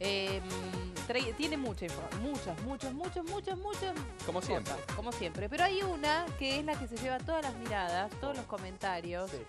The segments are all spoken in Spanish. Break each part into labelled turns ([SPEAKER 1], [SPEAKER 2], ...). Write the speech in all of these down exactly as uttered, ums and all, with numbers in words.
[SPEAKER 1] Eh, trae, tiene mucha información, muchas, muchas, muchas, muchas, muchas
[SPEAKER 2] Como
[SPEAKER 1] cosas,
[SPEAKER 2] siempre.
[SPEAKER 1] como siempre. Pero hay una que es la que se lleva todas las miradas, todos los comentarios.
[SPEAKER 3] Sí.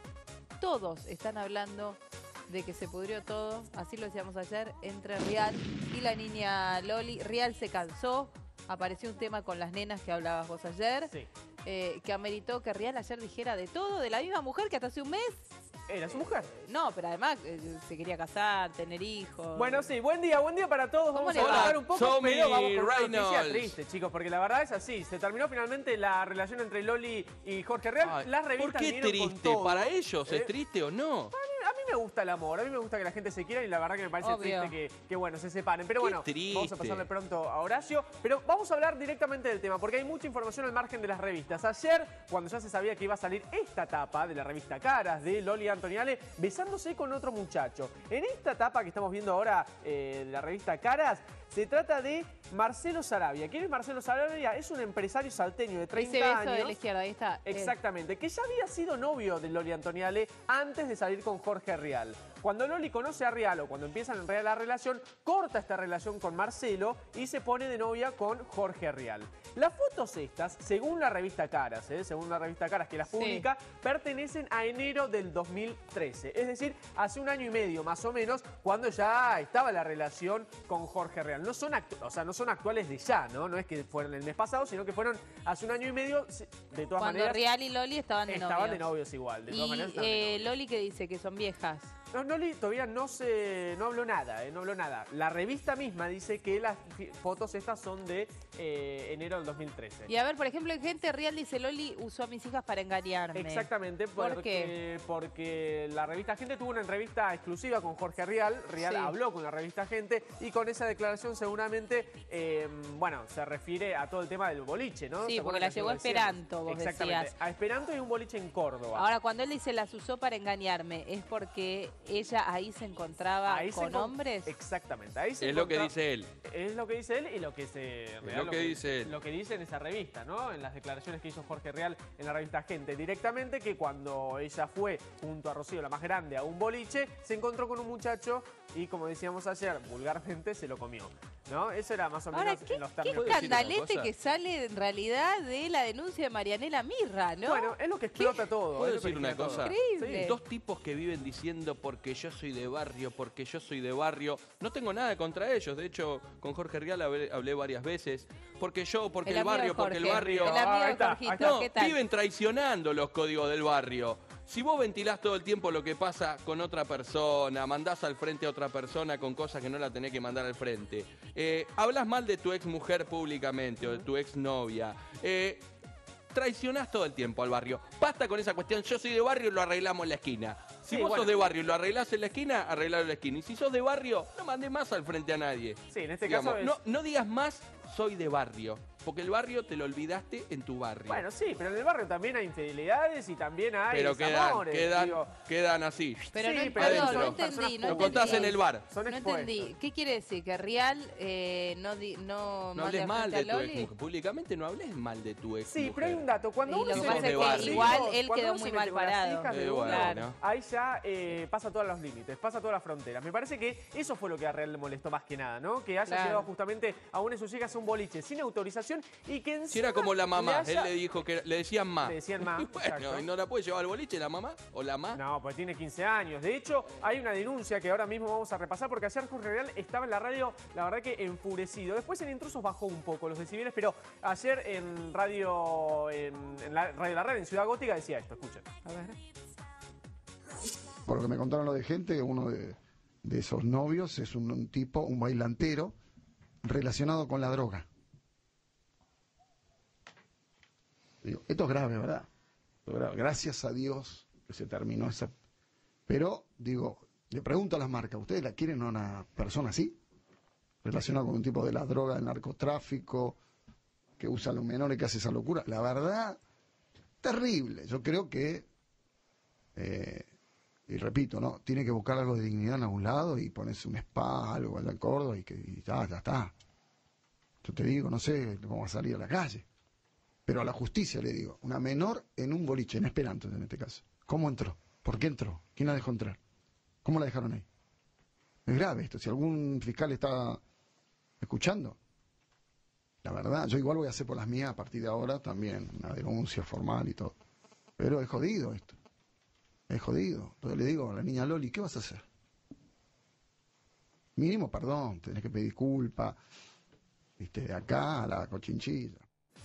[SPEAKER 1] Todos están hablando de que se pudrió todo, así lo decíamos ayer, entre Rial y la niña Loli. Rial se cansó, apareció un tema con las nenas que hablabas vos ayer,
[SPEAKER 3] Sí.
[SPEAKER 1] eh, que ameritó que Rial ayer dijera de todo, de la misma mujer que hasta hace un mes.
[SPEAKER 3] Era su mujer.
[SPEAKER 1] No, pero además eh, se quería casar, tener hijos.
[SPEAKER 3] Bueno, sí, buen día, buen día para todos.
[SPEAKER 1] ¿Cómo
[SPEAKER 3] Vamos
[SPEAKER 1] le
[SPEAKER 3] a
[SPEAKER 1] va?
[SPEAKER 3] hablar un poco,
[SPEAKER 2] Somi
[SPEAKER 3] pero vamos con una noticia
[SPEAKER 2] Reynolds.
[SPEAKER 3] triste, chicos, porque la verdad es así. Se terminó finalmente la relación entre Loli y Jorge Real.
[SPEAKER 2] Ay,
[SPEAKER 3] Las
[SPEAKER 2] ¿por
[SPEAKER 3] revistas
[SPEAKER 2] qué
[SPEAKER 3] vinieron con
[SPEAKER 2] triste?
[SPEAKER 3] todo.
[SPEAKER 2] ¿Para ellos
[SPEAKER 3] Eh,
[SPEAKER 2] es triste o no?
[SPEAKER 3] A mí me gusta el amor, a mí me gusta que la gente se quiera y la verdad que me parece
[SPEAKER 1] Obvio.
[SPEAKER 3] triste que, que, bueno, se separen. Pero
[SPEAKER 2] Qué
[SPEAKER 3] bueno,
[SPEAKER 2] triste.
[SPEAKER 3] vamos a pasarle pronto a Horacio. Pero vamos a hablar directamente del tema, porque hay mucha información al margen de las revistas. Ayer, cuando ya se sabía que iba a salir esta tapa de la revista Caras de Loli Antoniale, besándose con otro muchacho. En esta tapa que estamos viendo ahora eh, de la revista Caras, se trata de Marcelo Sarabia. ¿Quién es Marcelo Sarabia? Es un empresario salteño de treinta
[SPEAKER 1] Ese beso
[SPEAKER 3] años.
[SPEAKER 1] de la izquierda, ahí está. Eh,
[SPEAKER 3] Exactamente, que ya había sido novio de Loli Antoniale antes de salir con Jorge Rial. Cuando Loli conoce a Rial o cuando empiezan en realidad la relación, corta esta relación con Marcelo y se pone de novia con Jorge Rial. Las fotos estas, según la revista Caras, ¿eh? según la revista Caras que las
[SPEAKER 1] Sí.
[SPEAKER 3] publica, pertenecen a enero del dos mil trece. Es decir, hace un año y medio más o menos, cuando ya estaba la relación con Jorge Rial. No son, actu o sea, no son actuales de ya, ¿no? No es que fueron el mes pasado, sino que fueron hace un año y medio, de todas
[SPEAKER 1] Cuando
[SPEAKER 3] maneras.
[SPEAKER 1] Rial y Loli estaban de
[SPEAKER 3] Estaban
[SPEAKER 1] novios.
[SPEAKER 3] de novios igual, de todas
[SPEAKER 1] Y
[SPEAKER 3] maneras estaban de
[SPEAKER 1] eh,
[SPEAKER 3] novios.
[SPEAKER 1] Loli que dice que son viejas.
[SPEAKER 3] No, Loli todavía no se no habló nada, eh, no habló nada. La revista misma dice que las fotos estas son de eh, enero del dos mil trece.
[SPEAKER 1] Y a ver, por ejemplo, en Gente Real dice Loli usó a mis hijas para engañarme.
[SPEAKER 3] Exactamente,
[SPEAKER 1] ¿Por
[SPEAKER 3] porque,
[SPEAKER 1] qué?
[SPEAKER 3] porque la revista Gente tuvo una entrevista exclusiva con Jorge Rial. Rial
[SPEAKER 1] Sí.
[SPEAKER 3] habló con la revista Gente y con esa declaración seguramente, eh, bueno, se refiere a todo el tema del boliche, ¿no?
[SPEAKER 1] Sí,
[SPEAKER 3] ¿Se
[SPEAKER 1] porque
[SPEAKER 3] acuerdan
[SPEAKER 1] la
[SPEAKER 3] que
[SPEAKER 1] llevó a
[SPEAKER 3] yo decía?
[SPEAKER 1] Esperanto, vos
[SPEAKER 3] Exactamente,
[SPEAKER 1] decías.
[SPEAKER 3] a Esperanto y un boliche en Córdoba.
[SPEAKER 1] Ahora, cuando él dice las usó para engañarme, ¿es porque ella ahí se encontraba
[SPEAKER 3] Ahí se
[SPEAKER 1] con
[SPEAKER 3] encon-
[SPEAKER 1] hombres?
[SPEAKER 3] Exactamente, ahí se
[SPEAKER 2] Es lo que
[SPEAKER 3] encontra-
[SPEAKER 2] dice él.
[SPEAKER 3] Es lo que dice él y lo que se en realidad
[SPEAKER 2] lo que dice él.
[SPEAKER 3] Lo que dice en esa revista, ¿no? En las declaraciones que hizo Jorge Rial en la revista Gente. Directamente que cuando ella fue junto a Rocío, la más grande, a un boliche, se encontró con un muchacho y, como decíamos ayer, vulgarmente se lo comió. ¿No? Eso era más o menos
[SPEAKER 1] Ahora, ¿qué,
[SPEAKER 3] en los
[SPEAKER 1] qué
[SPEAKER 3] términos.
[SPEAKER 2] ¿Puedo decir una
[SPEAKER 1] escandalete
[SPEAKER 2] cosa?
[SPEAKER 1] que sale en realidad de la denuncia de Marianela Mirra, ¿no?
[SPEAKER 3] Bueno, es lo que explota todo.
[SPEAKER 2] ¿Puedo
[SPEAKER 3] es lo que
[SPEAKER 2] decir una
[SPEAKER 3] origina todo.
[SPEAKER 2] cosa?
[SPEAKER 1] Increíble.
[SPEAKER 2] Dos tipos que viven diciendo porque yo soy de barrio, porque yo soy de barrio. No tengo nada contra ellos. De hecho, con Jorge Rial hablé, hablé varias veces. Porque yo, porque el,
[SPEAKER 1] amigo de
[SPEAKER 2] barrio, porque el
[SPEAKER 1] Jorge,
[SPEAKER 2] barrio.
[SPEAKER 1] El amigo
[SPEAKER 3] Ah, ahí
[SPEAKER 1] de
[SPEAKER 3] está,
[SPEAKER 1] Jorgito,
[SPEAKER 3] ahí está.
[SPEAKER 2] No,
[SPEAKER 1] ¿qué tal?
[SPEAKER 2] viven traicionando los códigos del barrio. Si vos ventilás todo el tiempo lo que pasa con otra persona, mandás al frente a otra persona con cosas que no la tenés que mandar al frente, eh, hablas mal de tu ex mujer públicamente o de tu ex novia, eh, traicionás todo el tiempo al barrio. Basta con esa cuestión, yo soy de barrio y lo arreglamos en la esquina. Si
[SPEAKER 3] Sí,
[SPEAKER 2] vos
[SPEAKER 3] bueno.
[SPEAKER 2] sos de barrio y lo arreglás en la esquina, arreglalo en la esquina. Y si sos de barrio, no mandes más al frente a nadie.
[SPEAKER 3] Sí, en este
[SPEAKER 2] Digamos,
[SPEAKER 3] caso es...
[SPEAKER 2] no, no digas más soy de barrio, porque el barrio te lo olvidaste en tu barrio.
[SPEAKER 3] Bueno, sí, pero en el barrio también hay infidelidades y también hay
[SPEAKER 2] Pero quedan,
[SPEAKER 3] desamores,
[SPEAKER 2] quedan,
[SPEAKER 3] digo.
[SPEAKER 2] quedan así.
[SPEAKER 1] Pero
[SPEAKER 3] Sí,
[SPEAKER 1] no,
[SPEAKER 3] pero
[SPEAKER 1] perdón,
[SPEAKER 2] adentro.
[SPEAKER 1] no entendí,
[SPEAKER 3] Personas
[SPEAKER 1] no
[SPEAKER 2] Lo
[SPEAKER 1] entendí.
[SPEAKER 2] contás en el bar.
[SPEAKER 3] Son
[SPEAKER 1] No
[SPEAKER 3] expuestos.
[SPEAKER 1] entendí. ¿Qué quiere decir? ¿Que Real eh, no, di, no,
[SPEAKER 2] No
[SPEAKER 1] mande
[SPEAKER 2] hables
[SPEAKER 1] al
[SPEAKER 2] mal
[SPEAKER 1] frente
[SPEAKER 2] de
[SPEAKER 1] a
[SPEAKER 2] tu
[SPEAKER 1] Loli?
[SPEAKER 2] ex mujer. Públicamente no hables mal de tu ex
[SPEAKER 3] Sí,
[SPEAKER 2] mujer.
[SPEAKER 3] pero hay un dato. Cuando
[SPEAKER 1] Y
[SPEAKER 3] uno
[SPEAKER 1] lo que
[SPEAKER 3] se
[SPEAKER 2] pasa
[SPEAKER 3] mete
[SPEAKER 2] es que
[SPEAKER 3] con los
[SPEAKER 2] igual
[SPEAKER 3] hijos,
[SPEAKER 1] él
[SPEAKER 3] cuando
[SPEAKER 1] quedó
[SPEAKER 3] uno se
[SPEAKER 1] muy
[SPEAKER 3] mete
[SPEAKER 1] mal
[SPEAKER 3] con las
[SPEAKER 1] parado.
[SPEAKER 3] hijas de
[SPEAKER 2] Eh,
[SPEAKER 3] uno,
[SPEAKER 2] bueno,
[SPEAKER 1] Claro.
[SPEAKER 3] ahí ya eh, pasa todos los límites, pasa todas las fronteras. Me parece que eso fue lo que a Real le molestó más que nada, ¿no? Que haya
[SPEAKER 1] Claro.
[SPEAKER 3] llevado justamente a una de sus hijas a un boliche sin autorización y que encima
[SPEAKER 2] Si era como la mamá,
[SPEAKER 3] le haya-
[SPEAKER 2] él le dijo que le decían ma.
[SPEAKER 3] Le decían ma,
[SPEAKER 2] Bueno,
[SPEAKER 3] exacto.
[SPEAKER 2] ¿y no la puede llevar al boliche la mamá o la ma?
[SPEAKER 3] No, pues tiene quince años. De hecho, hay una denuncia que ahora mismo vamos a repasar porque ayer Jorge Real estaba en la radio, la verdad que enfurecido. Después en Intrusos bajó un poco los decibeles, pero ayer en radio, en, en la radio La Red, en Ciudad Gótica, decía esto, escuchen.
[SPEAKER 1] A ver.
[SPEAKER 4] Por lo que me contaron lo de gente, uno de, de esos novios es un, un tipo, un bailantero, relacionado con la droga. Digo, esto es grave, ¿verdad? Esto es grave. Gracias a Dios que se terminó esa... Pero, digo, le pregunto a las marcas, ¿ustedes la quieren a una persona así? Relacionada con un tipo de la droga, del narcotráfico, que usa a los menores, que hace esa locura. La verdad, terrible. Yo creo que... Eh, y repito, ¿no? Tiene que buscar algo de dignidad en algún lado y ponerse un spa, algo allá en Córdoba y que y ya, ya está. Yo te digo, no sé cómo va a salir a la calle. Pero a la justicia le digo, una menor en un boliche, en Esperanto en este caso. ¿Cómo entró? ¿Por qué entró? ¿Quién la dejó entrar? ¿Cómo la dejaron ahí? Es grave esto. Si algún fiscal está escuchando, la verdad, yo igual voy a hacer por las mías a partir de ahora también, una denuncia formal y todo. Pero es jodido esto. Es jodido. Entonces le digo a la niña Loli, ¿qué vas a hacer? Mínimo perdón, tenés que pedir disculpas, viste, de acá a la cochinchilla.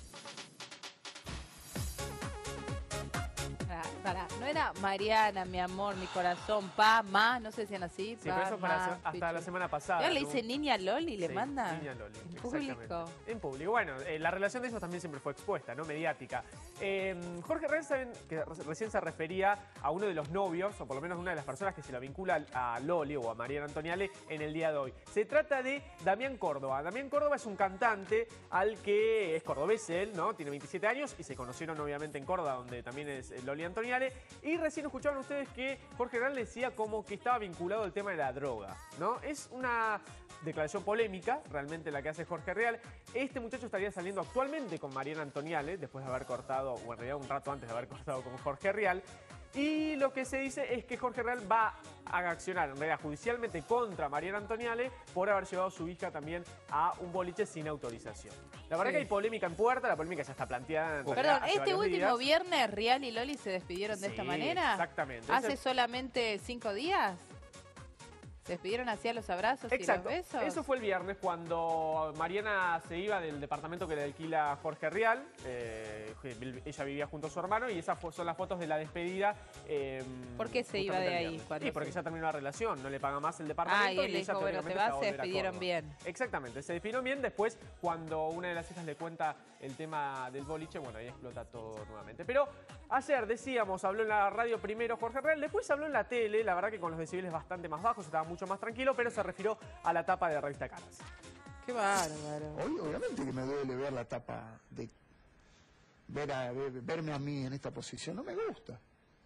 [SPEAKER 1] Pará, pará, no era Mariana, mi amor, mi corazón, pa, ma, no se decían así.
[SPEAKER 3] Sí,
[SPEAKER 1] pa,
[SPEAKER 3] pero eso para
[SPEAKER 1] ma,
[SPEAKER 3] se- hasta
[SPEAKER 1] pichu.
[SPEAKER 3] la semana pasada.
[SPEAKER 1] Ahora le
[SPEAKER 3] ¿no?
[SPEAKER 1] dice niña Loli, le
[SPEAKER 3] Sí,
[SPEAKER 1] manda
[SPEAKER 3] Niña Loli,
[SPEAKER 1] en
[SPEAKER 3] exactamente.
[SPEAKER 1] público.
[SPEAKER 3] En público. Bueno, eh, la relación de ellos también siempre fue expuesta, ¿no? Mediática. Eh, Jorge Real, saben que re- recién se refería a uno de los novios, o por lo menos una de las personas que se la vincula a Loli o a Mariana Antoniale en el día de hoy. Se trata de Damián Córdoba. Damián Córdoba es un cantante al que es cordobés él, ¿no? Tiene veintisiete años y se conocieron obviamente en Córdoba, donde también es eh, Loli Antoniale. Y recién escucharon ustedes que Jorge Real decía como que estaba vinculado al tema de la droga, ¿no? Es una declaración polémica, realmente la que hace Jorge Real. Este muchacho estaría saliendo actualmente con Mariana Antoniale, después de haber cortado, o en realidad un rato antes de haber cortado con Jorge Real. Y lo que se dice es que Jorge Real va a accionar, en realidad judicialmente, contra Mariana Antoniale por haber llevado a su hija también a un boliche sin autorización. La verdad
[SPEAKER 1] Sí.
[SPEAKER 3] que hay polémica en puerta, la polémica ya está planteada en realidad
[SPEAKER 1] Perdón,
[SPEAKER 3] hace
[SPEAKER 1] este
[SPEAKER 3] varios
[SPEAKER 1] último
[SPEAKER 3] días.
[SPEAKER 1] viernes Real y Loli se despidieron de esta
[SPEAKER 3] Sí,
[SPEAKER 1] manera.
[SPEAKER 3] exactamente.
[SPEAKER 1] ¿Hace
[SPEAKER 3] Ese-
[SPEAKER 1] solamente cinco días? ¿Se despidieron hacia los abrazos
[SPEAKER 3] Exacto.
[SPEAKER 1] y los besos?
[SPEAKER 3] Eso fue el viernes cuando Mariana se iba del departamento que le alquila Jorge Real. Eh, ella vivía junto a su hermano y esas fo- son las fotos de la despedida. eh,
[SPEAKER 1] ¿Por qué se iba
[SPEAKER 3] justamente
[SPEAKER 1] de
[SPEAKER 3] el
[SPEAKER 1] ahí
[SPEAKER 3] viernes.
[SPEAKER 1] cuando
[SPEAKER 3] Sí, porque
[SPEAKER 1] se-
[SPEAKER 3] ya terminó la relación, no le paga más el departamento.
[SPEAKER 1] Ah, y él le
[SPEAKER 3] ella
[SPEAKER 1] dijo, bueno, te
[SPEAKER 3] teóricamente
[SPEAKER 1] vas,
[SPEAKER 3] va a
[SPEAKER 1] se
[SPEAKER 3] volver a
[SPEAKER 1] despidieron
[SPEAKER 3] Córdoba.
[SPEAKER 1] bien.
[SPEAKER 3] Exactamente, se despidieron bien. Después, cuando una de las hijas le cuenta el tema del boliche, bueno, ahí explota todo nuevamente. Pero ayer, decíamos, habló en la radio primero Jorge Real, después habló en la tele, la verdad que con los decibeles bastante más bajos, estaba mucho más tranquilo, pero se refirió a la tapa de la revista Caras.
[SPEAKER 1] Qué bárbaro.
[SPEAKER 4] Hoy obviamente que me duele ver la tapa de ver a, ver- verme a mí en esta posición, no me gusta.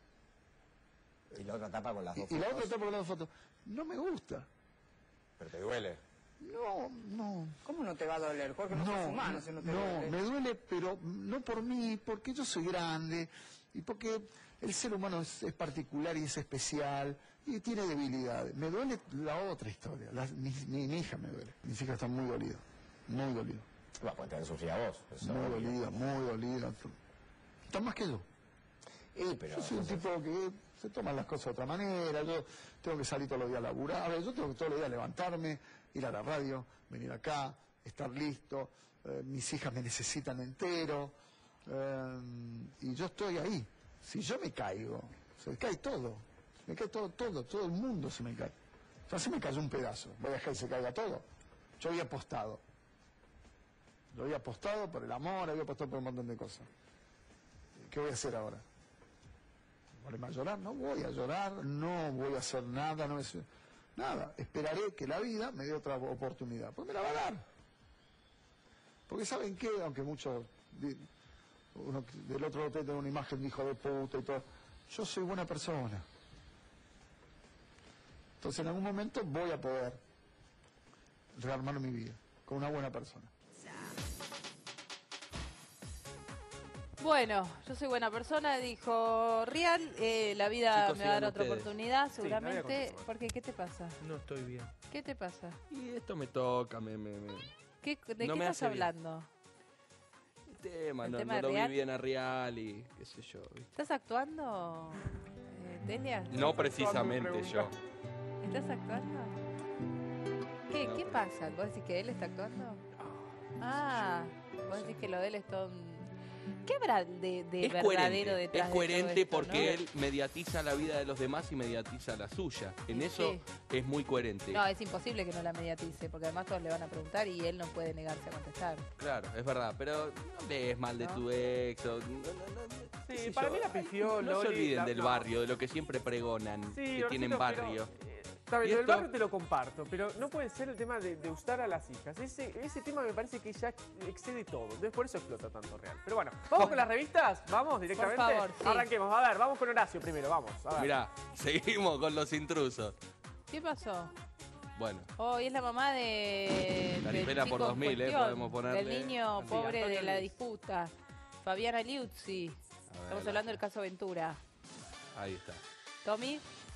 [SPEAKER 5] Y la otra tapa con las dos
[SPEAKER 4] Y, y la
[SPEAKER 5] fotos.
[SPEAKER 4] otra tapa con las fotos, no me gusta.
[SPEAKER 5] Pero te duele.
[SPEAKER 4] No, no.
[SPEAKER 6] ¿Cómo no te va a doler, Jorge? No, sos
[SPEAKER 4] No,
[SPEAKER 6] humano
[SPEAKER 4] no,
[SPEAKER 6] si no te
[SPEAKER 4] no,
[SPEAKER 6] duele.
[SPEAKER 4] me duele, pero no por mí, porque yo soy grande y porque el ser humano es, es particular y es especial y tiene debilidades. Me duele la otra historia, la- mi, mi- mi hija me duele. Mis hijas están muy dolidas, muy dolidas,
[SPEAKER 5] Va, pues te han sufrido a vos. Eso
[SPEAKER 4] muy
[SPEAKER 5] es obvio.
[SPEAKER 4] dolidas, muy dolidas. Están más que yo.
[SPEAKER 5] Y, pero,
[SPEAKER 4] Yo soy un tipo que se toman las cosas de otra manera, yo tengo que salir todos los días a laburar, a ver, yo tengo que todos los días levantarme, ir a la radio, venir acá, estar listo, eh, mis hijas me necesitan entero, eh, y yo estoy ahí. Si yo me caigo, se me cae todo, se me cae todo, todo, todo el mundo se me cae. O sea, se me cayó un pedazo, voy a dejar que se caiga todo. Yo había apostado, yo había apostado por el amor, había apostado por un montón de cosas. ¿Qué voy a hacer ahora? ¿Volverme a llorar? No voy a llorar, no voy a hacer nada, no es nada. Esperaré que la vida me dé otra oportunidad. Pues me la va a dar. Porque ¿saben qué? Aunque muchos di- uno del otro lado tiene una imagen de hijo de puta y todo. Yo soy buena persona. Entonces en algún momento voy a poder rearmar mi vida con una buena persona.
[SPEAKER 1] Bueno, yo soy buena persona, dijo Real. eh, la vida
[SPEAKER 2] Chicos,
[SPEAKER 1] me va a dar
[SPEAKER 2] sigan
[SPEAKER 1] otra
[SPEAKER 2] ustedes.
[SPEAKER 1] oportunidad,
[SPEAKER 3] Sí, la voy a
[SPEAKER 1] seguramente.
[SPEAKER 3] continuar.
[SPEAKER 1] ¿Por qué? ¿Qué te pasa?
[SPEAKER 2] No estoy bien.
[SPEAKER 1] ¿Qué te pasa?
[SPEAKER 2] Y esto me toca, me... me, me...
[SPEAKER 1] ¿Qué, ¿De
[SPEAKER 2] No
[SPEAKER 1] qué
[SPEAKER 2] me
[SPEAKER 1] estás
[SPEAKER 2] hace bien.
[SPEAKER 1] hablando?
[SPEAKER 2] El tema,
[SPEAKER 1] ¿El
[SPEAKER 2] no,
[SPEAKER 1] tema
[SPEAKER 2] no
[SPEAKER 1] de
[SPEAKER 2] lo vi
[SPEAKER 1] Real?
[SPEAKER 2] bien a Real y qué sé yo. ¿viste?
[SPEAKER 1] ¿Estás actuando, eh, Delia?
[SPEAKER 2] No precisamente yo.
[SPEAKER 1] ¿Estás actuando? ¿Qué, ¿Qué pasa? ¿Vos decís que él está actuando? Ah, vos decís que lo de él es todo un... ¿Qué habrá de, de
[SPEAKER 2] Es
[SPEAKER 1] verdadero
[SPEAKER 2] coherente,
[SPEAKER 1] detrás
[SPEAKER 2] es
[SPEAKER 1] de todo
[SPEAKER 2] coherente
[SPEAKER 1] esto,
[SPEAKER 2] porque
[SPEAKER 1] no?
[SPEAKER 2] él mediatiza la vida de los demás y mediatiza la suya. En
[SPEAKER 1] Sí.
[SPEAKER 2] eso es muy coherente.
[SPEAKER 1] No, es imposible que no la mediatice, porque además todos le van a preguntar y él no puede negarse a contestar.
[SPEAKER 2] Claro, es verdad, pero no lees mal de
[SPEAKER 1] ¿No?
[SPEAKER 2] tu ex. O, no, no, no, qué
[SPEAKER 3] Sí,
[SPEAKER 2] sé
[SPEAKER 3] para
[SPEAKER 2] yo.
[SPEAKER 3] mí la pifió
[SPEAKER 2] No se
[SPEAKER 3] Loli,
[SPEAKER 2] olviden
[SPEAKER 3] la-
[SPEAKER 2] del
[SPEAKER 3] no.
[SPEAKER 2] barrio, de lo que siempre pregonan,
[SPEAKER 3] Sí,
[SPEAKER 2] que
[SPEAKER 3] Horcito,
[SPEAKER 2] tienen
[SPEAKER 3] pero,
[SPEAKER 2] barrio.
[SPEAKER 3] eh, está bien,
[SPEAKER 2] Y
[SPEAKER 3] lo del
[SPEAKER 2] esto-
[SPEAKER 3] barrio te lo comparto, pero no puede ser el tema de, de usar a las hijas. Ese, ese tema me parece que ya excede todo. Entonces por eso explota tanto Real. Pero bueno, ¿vamos con las revistas? ¿Vamos directamente?
[SPEAKER 1] Por favor, sí.
[SPEAKER 3] Arranquemos. A ver, vamos con Horacio primero, vamos. A ver.
[SPEAKER 2] Mirá, seguimos con los intrusos.
[SPEAKER 1] ¿Qué pasó?
[SPEAKER 2] Bueno,
[SPEAKER 1] Hoy es la mamá de. del
[SPEAKER 2] Tarifera por
[SPEAKER 1] chico en
[SPEAKER 2] dos mil, eh,
[SPEAKER 1] cuestión,
[SPEAKER 2] podemos ponerle.
[SPEAKER 1] Del niño
[SPEAKER 3] Sí,
[SPEAKER 1] pobre
[SPEAKER 3] Antonio
[SPEAKER 1] de la
[SPEAKER 3] Liuzzi.
[SPEAKER 1] disputa. Fabiana Liuzzi.
[SPEAKER 2] a ver,
[SPEAKER 1] Estamos hablando del caso Ventura.
[SPEAKER 2] ahí está.
[SPEAKER 1] ¿Tommy?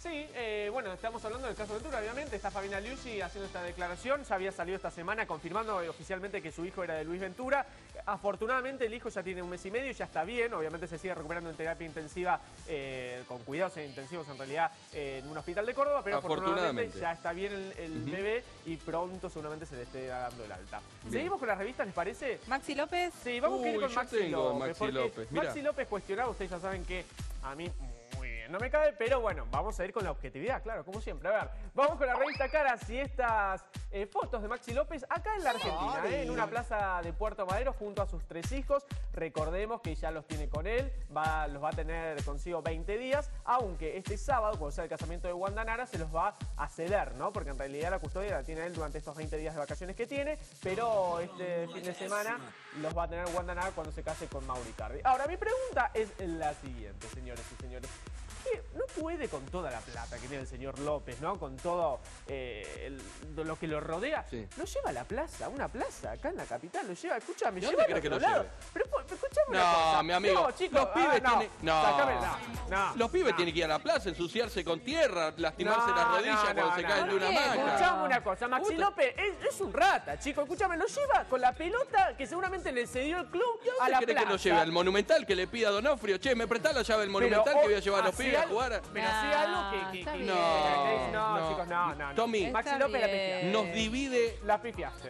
[SPEAKER 3] Sí, eh, bueno, estamos hablando del caso Ventura, obviamente. Está Fabiana Liuzzi haciendo esta declaración. Ya había salido esta semana confirmando eh, oficialmente que su hijo era de Luis Ventura. Afortunadamente el hijo ya tiene un mes y medio y ya está bien. Obviamente se sigue recuperando en terapia intensiva, eh, con cuidados intensivos en realidad, eh, en un hospital de Córdoba. Pero afortunadamente,
[SPEAKER 2] Afortunadamente.
[SPEAKER 3] ya está bien el, el
[SPEAKER 2] Ujú.
[SPEAKER 3] bebé y pronto seguramente se le esté dando el alta.
[SPEAKER 2] Bien.
[SPEAKER 3] ¿Seguimos con las revistas, les parece?
[SPEAKER 1] Maxi López.
[SPEAKER 3] Sí, vamos a ir
[SPEAKER 2] Uy,
[SPEAKER 3] con
[SPEAKER 2] yo
[SPEAKER 3] Maxi
[SPEAKER 2] tengo
[SPEAKER 3] López.
[SPEAKER 2] Maxi
[SPEAKER 3] porque
[SPEAKER 2] López, mirá.
[SPEAKER 3] Maxi López cuestionado, ustedes ya saben que a mí muy bien no me cabe, pero bueno, vamos a ir con la objetividad, claro, como siempre. A ver, vamos con la revista Caras y estas eh, fotos de Maxi López acá en la Argentina, eh, en una plaza de Puerto Madero junto a sus tres hijos. Recordemos que ya los tiene con él, va, los va a tener consigo veinte días, aunque este sábado, cuando sea el casamiento de Wanda Nara, se los va a ceder, ¿no? Porque en realidad la custodia la tiene él durante estos veinte días de vacaciones que tiene, pero este fin de semana los va a tener Wanda Nara cuando se case con Mauri Cardi. Ahora, mi pregunta es la siguiente, señores y señores. ¿Qué? No puede con toda la plata que tiene el señor López, ¿no? Con todo eh, el- lo que lo rodea.
[SPEAKER 2] Sí.
[SPEAKER 3] Lo lleva a la plaza, a una plaza acá en la capital. Lo lleva, escúchame,
[SPEAKER 2] ¿De
[SPEAKER 3] lleva
[SPEAKER 2] dónde
[SPEAKER 3] al
[SPEAKER 2] crees que
[SPEAKER 3] otro
[SPEAKER 2] lo
[SPEAKER 3] lado.
[SPEAKER 2] lleve?
[SPEAKER 3] Pero, po- escuchame una
[SPEAKER 2] No,
[SPEAKER 3] cosa.
[SPEAKER 2] mi amigo,
[SPEAKER 3] No, chicos,
[SPEAKER 2] los pibes
[SPEAKER 3] ah, no.
[SPEAKER 2] tienen... No,
[SPEAKER 3] Sacame, no, no,
[SPEAKER 2] los pibes
[SPEAKER 3] no.
[SPEAKER 2] tienen que ir a la plaza, ensuciarse con tierra, lastimarse
[SPEAKER 3] No,
[SPEAKER 2] las rodillas
[SPEAKER 3] no,
[SPEAKER 2] cuando
[SPEAKER 3] no,
[SPEAKER 2] se
[SPEAKER 3] no.
[SPEAKER 2] caen de una
[SPEAKER 1] ¿Por qué?
[SPEAKER 2] hamaca.
[SPEAKER 3] Escuchame una cosa, Maxi
[SPEAKER 2] Puta.
[SPEAKER 3] López es, es un rata, chico. Escúchame, lo lleva con la pelota que seguramente le cedió el club
[SPEAKER 2] ¿Y a
[SPEAKER 3] a
[SPEAKER 2] dónde
[SPEAKER 3] la
[SPEAKER 2] querés
[SPEAKER 3] plaza.
[SPEAKER 2] que lo lleve? ¿Al Monumental que le pida a Donofrio? Che, ¿me prestás la llave del
[SPEAKER 3] Pero,
[SPEAKER 2] Monumental que voy a
[SPEAKER 3] oh,
[SPEAKER 2] llevar a los
[SPEAKER 3] hace
[SPEAKER 2] pibes a
[SPEAKER 3] algo-
[SPEAKER 2] jugar?
[SPEAKER 3] Pero
[SPEAKER 1] No,
[SPEAKER 3] hace algo que... que,
[SPEAKER 1] está
[SPEAKER 3] que-
[SPEAKER 1] bien.
[SPEAKER 3] que- no,
[SPEAKER 2] No,
[SPEAKER 3] chicos, no, no. no.
[SPEAKER 2] Tommy,
[SPEAKER 3] Maxi
[SPEAKER 1] Está
[SPEAKER 3] López la
[SPEAKER 1] bien.
[SPEAKER 3] pifiaste.
[SPEAKER 2] Nos divide
[SPEAKER 3] La pifiaste.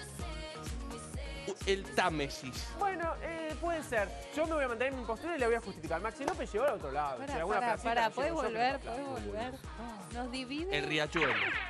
[SPEAKER 2] el Támesis.
[SPEAKER 3] Bueno, eh, puede ser. Yo me voy a mantener en mi postura y le voy a justificar. Maxi López llegó al otro lado. Si
[SPEAKER 1] Para,
[SPEAKER 3] alguna
[SPEAKER 1] para,
[SPEAKER 3] placita
[SPEAKER 1] para,
[SPEAKER 3] nos
[SPEAKER 1] ¿puedes
[SPEAKER 3] lleva
[SPEAKER 1] volver?
[SPEAKER 3] nosotros,
[SPEAKER 1] ¿Puedes volver? Nos divide.
[SPEAKER 2] El Riachuelo.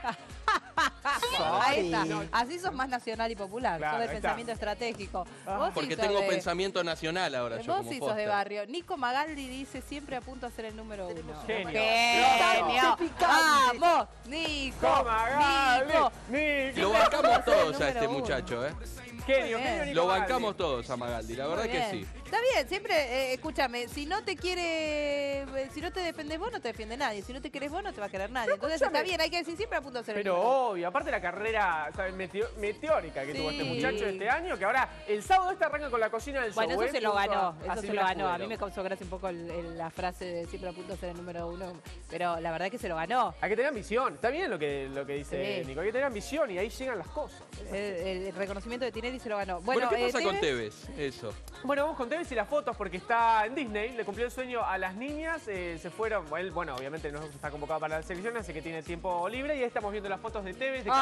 [SPEAKER 1] Ahí está. Así sos más nacional y popular.
[SPEAKER 3] Claro,
[SPEAKER 1] sos de
[SPEAKER 3] ahí está.
[SPEAKER 1] pensamiento estratégico.
[SPEAKER 3] Ah.
[SPEAKER 1] Vos sí
[SPEAKER 2] Porque
[SPEAKER 1] sos
[SPEAKER 2] tengo
[SPEAKER 1] de-
[SPEAKER 2] pensamiento nacional ahora yo
[SPEAKER 1] Vos
[SPEAKER 2] como
[SPEAKER 1] sí sos de
[SPEAKER 2] Foster.
[SPEAKER 1] barrio. Nico Magaldi dice siempre a punto a ser el número uno.
[SPEAKER 3] Genio.
[SPEAKER 1] Genio. Vamos, Nico.
[SPEAKER 3] Magaldi,
[SPEAKER 1] Nico.
[SPEAKER 3] Nico.
[SPEAKER 2] Lo
[SPEAKER 1] Siempre a punto
[SPEAKER 2] bancamos
[SPEAKER 1] a ser el
[SPEAKER 2] todos a este
[SPEAKER 1] número uno.
[SPEAKER 2] muchacho, ¿eh?
[SPEAKER 3] Genio,
[SPEAKER 1] Muy
[SPEAKER 3] genio,
[SPEAKER 1] bien.
[SPEAKER 3] Nico
[SPEAKER 2] Lo
[SPEAKER 3] Magaldi.
[SPEAKER 2] bancamos todos a Magaldi, la verdad
[SPEAKER 1] Muy
[SPEAKER 2] que
[SPEAKER 1] bien.
[SPEAKER 2] sí.
[SPEAKER 1] Está bien, siempre, eh, escúchame, si no te quiere, eh, si no te dependés vos, no te defiende nadie. Si no te querés vos, no te va a querer nadie. Entonces
[SPEAKER 3] escúchame.
[SPEAKER 1] está bien, hay que decir siempre a punto a ser el
[SPEAKER 3] Pero
[SPEAKER 1] número uno.
[SPEAKER 3] obvio, aparte la carrera ¿sabes? Meteo- meteórica que tuvo
[SPEAKER 1] Sí.
[SPEAKER 3] este muchacho este año, que ahora el sábado este arranca con la cocina del
[SPEAKER 1] Bueno,
[SPEAKER 3] show.
[SPEAKER 1] eso
[SPEAKER 3] ¿eh?
[SPEAKER 1] se lo
[SPEAKER 3] Junto
[SPEAKER 1] ganó,
[SPEAKER 3] a- a
[SPEAKER 1] eso se
[SPEAKER 3] Silvia
[SPEAKER 1] lo ganó. A mí
[SPEAKER 3] Escudero.
[SPEAKER 1] me causó gracia un poco el- el- la frase de siempre a punto de ser el número uno, pero la verdad es que se lo ganó.
[SPEAKER 3] Hay que tener ambición. Está bien lo que, lo que dice
[SPEAKER 1] Sí.
[SPEAKER 3] Nico. Hay que tener ambición y ahí llegan las cosas.
[SPEAKER 1] El, el reconocimiento de Tinelli se lo ganó.
[SPEAKER 2] Bueno,
[SPEAKER 1] Bueno,
[SPEAKER 2] ¿qué
[SPEAKER 1] eh,
[SPEAKER 2] pasa con
[SPEAKER 1] Tevez,
[SPEAKER 2] Tevez? Eso.
[SPEAKER 3] Bueno, vamos con Tevez y las fotos porque está en Disney. Le cumplió el sueño a las niñas. eh, se fueron. Él, bueno, obviamente no está convocado para la selección, así que tiene tiempo libre. Y ahí estamos viendo las fotos de Tevez. De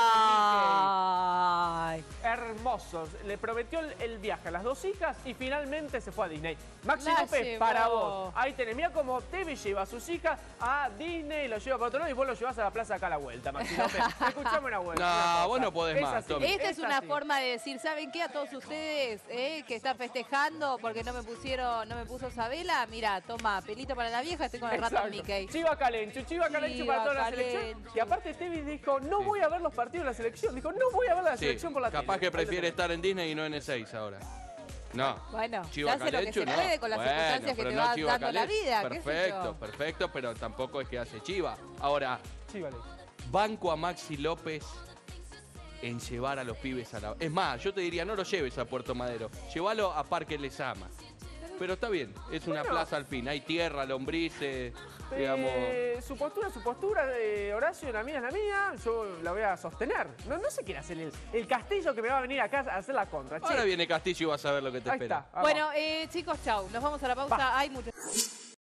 [SPEAKER 1] Ay.
[SPEAKER 3] hermosos. Le prometió el, el viaje a las dos hijas y finalmente se fue a Disney. Maxi
[SPEAKER 1] La
[SPEAKER 3] López,
[SPEAKER 1] llevó.
[SPEAKER 3] para vos. Ahí tenés. Mira cómo Tevez lleva a sus hijas a Disney, lo lleva para otro lado y vos lo llevas a la plaza acá a la vuelta, Maxi López. Escuchame una vuelta.
[SPEAKER 2] No,
[SPEAKER 3] una cosa.
[SPEAKER 2] vos no podés
[SPEAKER 3] Es
[SPEAKER 2] más,
[SPEAKER 3] así,
[SPEAKER 2] Tommy.
[SPEAKER 1] Esta es
[SPEAKER 3] es
[SPEAKER 1] una
[SPEAKER 3] así.
[SPEAKER 1] forma de decir, ¿saben qué? A todos ustedes eh, que están festejando porque no me pusieron, no me puso Sabela, mira, toma, pelito para la vieja, estoy con el ratón
[SPEAKER 3] Exacto.
[SPEAKER 1] Mickey.
[SPEAKER 3] Chiva Calenchu, Chiva Calenchu
[SPEAKER 1] Chiva
[SPEAKER 3] para toda la
[SPEAKER 1] Calenchu.
[SPEAKER 3] selección. Y aparte Tevez dijo, no
[SPEAKER 2] Sí.
[SPEAKER 3] voy a ver los partidos de la selección. Dijo, no voy a ver la
[SPEAKER 2] Sí,
[SPEAKER 3] selección por la
[SPEAKER 2] capaz
[SPEAKER 3] tele.
[SPEAKER 2] que
[SPEAKER 3] Ahí
[SPEAKER 2] prefiere
[SPEAKER 3] lo tenés.
[SPEAKER 2] estar en Disney y no en E seis ahora. No.
[SPEAKER 1] Bueno,
[SPEAKER 2] Chiva
[SPEAKER 1] se hace lo que
[SPEAKER 2] Calenchu,
[SPEAKER 1] se
[SPEAKER 2] no.
[SPEAKER 1] puede con las
[SPEAKER 2] Bueno,
[SPEAKER 1] circunstancias que
[SPEAKER 2] pero
[SPEAKER 1] te
[SPEAKER 2] no
[SPEAKER 1] va
[SPEAKER 2] Chiva
[SPEAKER 1] dando la
[SPEAKER 2] Calenchu.
[SPEAKER 1] vida. qué sé
[SPEAKER 2] Perfecto,
[SPEAKER 1] yo.
[SPEAKER 2] perfecto, pero tampoco es que hace Chiva. Ahora,
[SPEAKER 3] Chiva Calenchu.
[SPEAKER 2] banco a Maxi López en llevar a los pibes a la... Es más, yo te diría, no lo lleves a Puerto Madero, llévalo a Parque Les Ama. Pero está bien, es una
[SPEAKER 3] Bueno.
[SPEAKER 2] plaza al fin, hay tierra, lombrices, digamos...
[SPEAKER 3] Eh, su postura, su postura, de Horacio, la mía es la mía, yo la voy a sostener. No, no se quiere hacer el, el castillo que me va a venir acá a hacer la contra. che.
[SPEAKER 2] Ahora viene Castillo y vas a ver lo que te
[SPEAKER 3] Ahí
[SPEAKER 2] espera.
[SPEAKER 3] está. vamos.
[SPEAKER 1] Bueno, eh, chicos, chau. Nos vamos a la pausa.
[SPEAKER 3] Va.
[SPEAKER 1] Hay mucho.